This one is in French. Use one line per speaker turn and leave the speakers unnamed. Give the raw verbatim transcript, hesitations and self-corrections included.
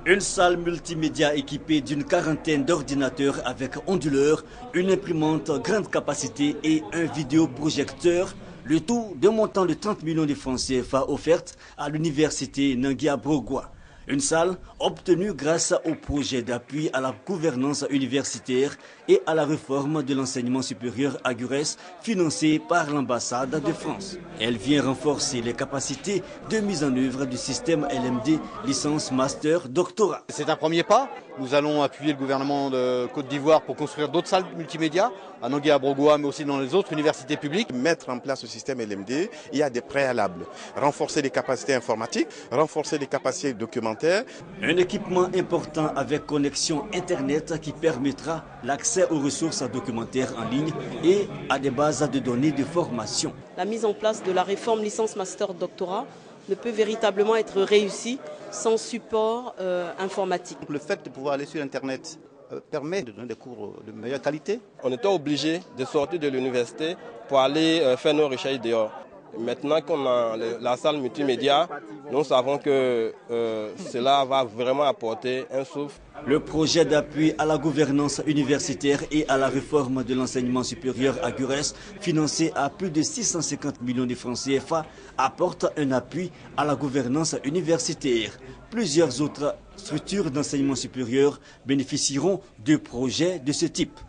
Une salle multimédia équipée d'une quarantaine d'ordinateurs avec onduleurs, une imprimante grande capacité et un vidéoprojecteur. Le tout d'un montant de trente millions de francs C F A offerte à l'université Nangui-Abrogwa. Une salle obtenue grâce au projet d'appui à la gouvernance universitaire et à la réforme de l'enseignement supérieur à Gurès, financée par l'ambassade de France. Elle vient renforcer les capacités de mise en œuvre du système L M D, licence, master, doctorat.
C'est un premier pas. Nous allons appuyer le gouvernement de Côte d'Ivoire pour construire d'autres salles multimédia à Nangui-Abrogwa, mais aussi dans les autres universités publiques.
Mettre en place ce système L M D, il y a des préalables. Renforcer les capacités informatiques, renforcer les capacités documentaires.
Un équipement important avec connexion Internet qui permettra l'accès aux ressources documentaires en ligne et à des bases de données de formation.
La mise en place de la réforme licence master doctorat ne peut véritablement être réussie sans support euh, informatique.
Le fait de pouvoir aller sur Internet euh, permet de donner des cours de meilleure qualité.
On était obligé de sortir de l'université pour aller euh, faire nos recherches dehors. Maintenant qu'on a la salle multimédia, nous savons que euh, cela va vraiment apporter un souffle.
Le projet d'appui à la gouvernance universitaire et à la réforme de l'enseignement supérieur à Gurès, financé à plus de six cent cinquante millions de francs C F A, apporte un appui à la gouvernance universitaire. Plusieurs autres structures d'enseignement supérieur bénéficieront de projets de ce type.